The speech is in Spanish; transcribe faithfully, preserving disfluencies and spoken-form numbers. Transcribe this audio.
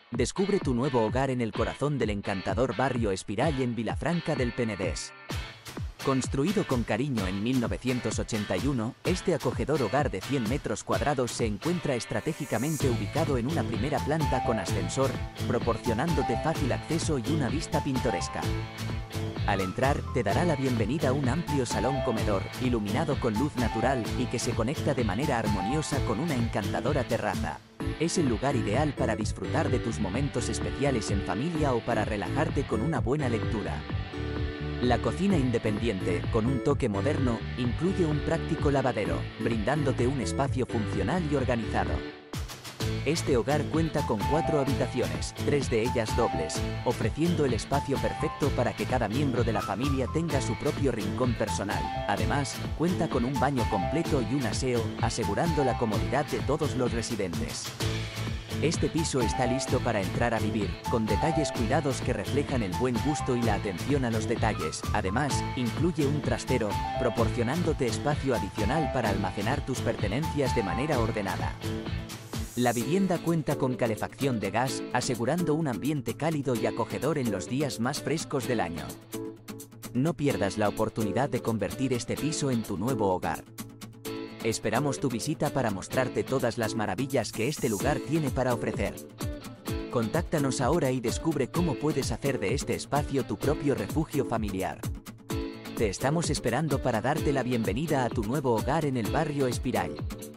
Descubre tu nuevo hogar en el corazón del encantador barrio Espiral en Vilafranca del Penedès. Construido con cariño en mil novecientos ochenta y uno, este acogedor hogar de cien metros cuadrados se encuentra estratégicamente ubicado en una primera planta con ascensor, proporcionándote fácil acceso y una vista pintoresca. Al entrar, te dará la bienvenida un amplio salón comedor, iluminado con luz natural y que se conecta de manera armoniosa con una encantadora terraza. Es el lugar ideal para disfrutar de tus momentos especiales en familia o para relajarte con una buena lectura. La cocina independiente, con un toque moderno, incluye un práctico lavadero, brindándote un espacio funcional y organizado. Este hogar cuenta con cuatro habitaciones, tres de ellas dobles, ofreciendo el espacio perfecto para que cada miembro de la familia tenga su propio rincón personal. Además, cuenta con un baño completo y un aseo, asegurando la comodidad de todos los residentes. Este piso está listo para entrar a vivir, con detalles cuidados que reflejan el buen gusto y la atención a los detalles. Además, incluye un trastero, proporcionándote espacio adicional para almacenar tus pertenencias de manera ordenada. La vivienda cuenta con calefacción de gas, asegurando un ambiente cálido y acogedor en los días más frescos del año. No pierdas la oportunidad de convertir este piso en tu nuevo hogar. Esperamos tu visita para mostrarte todas las maravillas que este lugar tiene para ofrecer. Contáctanos ahora y descubre cómo puedes hacer de este espacio tu propio refugio familiar. Te estamos esperando para darte la bienvenida a tu nuevo hogar en el barrio Espiral.